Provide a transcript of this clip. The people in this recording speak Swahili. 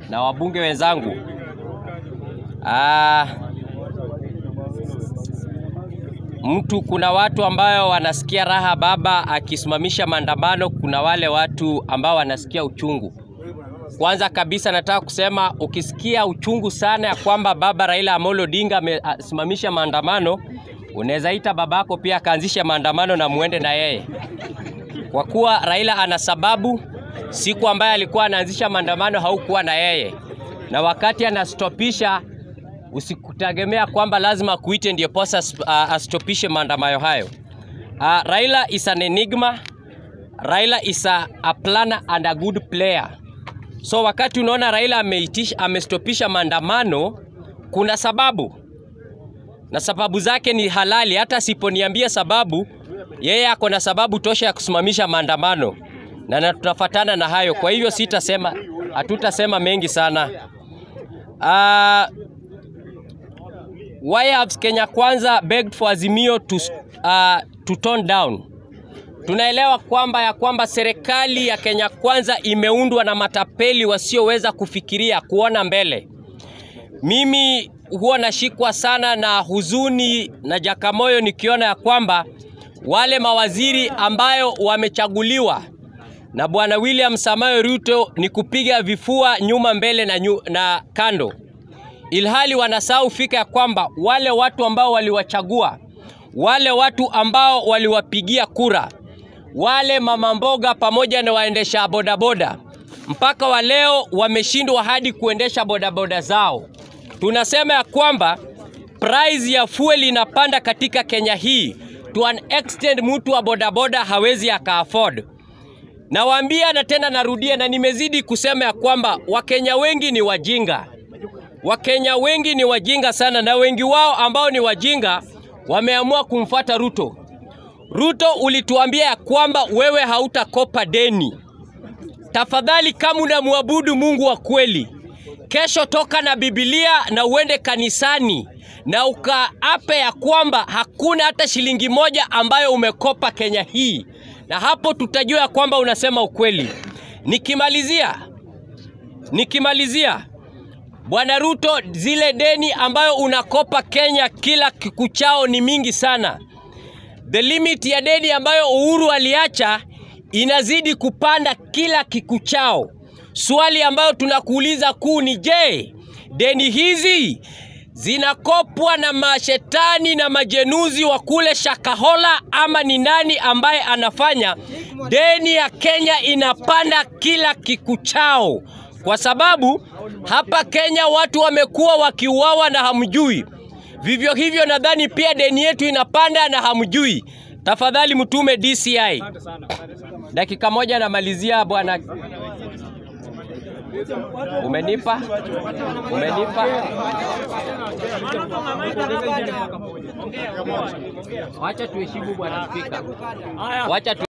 na wabunge wenzangu, kuna watu ambao wanasikia raha baba akisimamisha maandamano, kuna wale watu ambao wanasikia uchungu. Kwanza kabisa nataka kusema, ukisikia uchungu sana ya kwamba baba Raila Amolo Odinga amesimamisha maandamano, unaweza ita babako pia akaanzisha maandamano na muende na yeye. Kwa kuwa Raila ana sababu, siku ambaye alikuwa anaanzisha maandamano haukuwa na yeye. Na wakati anastopisha, usikutegemea kwamba lazima kuite ndiyo posa astopishe maandamano hayo. Raila is an enigma. Raila is a planner and a good player. So wakati unaona Raila amestopisha maandamano, kuna sababu. Na sababu zake ni halali. Hata siponiambia sababu, yeye ako na sababu tosha ya kusimamisha maandamano. Na tutafuatana na hayo. Kwa hivyo hatutasema mengi sana. Why have Kenya Kwanza begged for Azimio to tone down? Tunaelewa kwamba serikali ya Kenya Kwanza imeundwa na matapeli wasioweza kufikiria kuona mbele. Mimi huwa nashikwa sana na huzuni na jakamoyo nikiona ya kwamba wale mawaziri ambayo wamechaguliwa na Bwana William Samoei Ruto ni kupiga vifua nyuma, mbele na kando. Ilhali wanasahau fika ya kwamba wale watu ambao waliwachagua, wale watu ambao waliwapigia kura, wale mama mboga pamoja na waendesha bodaboda, mpaka wa leo wameshindwa hadi kuendesha bodaboda zao. Tunasema ya kwamba price ya fuel inapanda katika Kenya hii to an extent mtu wa bodaboda hawezi aka-afford. Nawaambia na tena narudia na nimezidi kusema ya kwamba Wakenya wengi ni wajinga. Wakenya wengi ni wajinga sana, na wengi wao ambao ni wajinga wameamua kumfuata Ruto. Ruto, ulituambia ya kwamba wewe hautakopa deni. Tafadhali, kama unamwabudu Mungu wa kweli, kesho toka na Biblia na uende kanisani na ukaape ya kwamba hakuna hata shilingi moja ambayo umekopa Kenya hii. Na hapo tutajua ya kwamba unasema ukweli. Nikimalizia, Bwana Ruto, zile deni ambayo unakopa Kenya kila kuchao ni mingi sana. The limit ya deni ambayo Uhuru aliacha inazidi kupanda kila kikuchao. Swali ambayo tunakuuliza kuu ni, je, deni hizi zinakopwa na mashetani na majenuzi wa kule Shakahola, ama ni nani ambaye anafanya deni ya Kenya inapanda kila kikuchao? Kwa sababu hapa Kenya watu wamekuwa wakiuawa na hamjui. Vivyo hivyo nadhani pia deni yetu inapanda na hamjui. Tafadhali mtume DCI. Dakika moja namalizia bwana. Umenipa? Wacha tuheshimu bwana Spika.